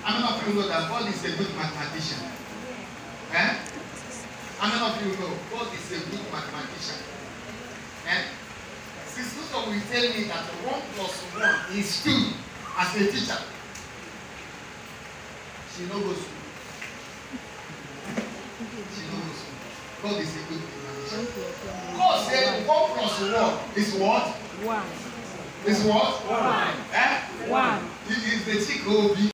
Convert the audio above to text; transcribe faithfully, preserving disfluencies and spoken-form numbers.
How many of you know that God is a good mathematician? Eh? How many of you know God is a good mathematician? Eh? Sister will tell me that one plus one is two as a teacher. She knows go school. She knows go school. God is a good mathematician. God said one plus one is what? One. Is what? One. Eh? One. It is the chick O B.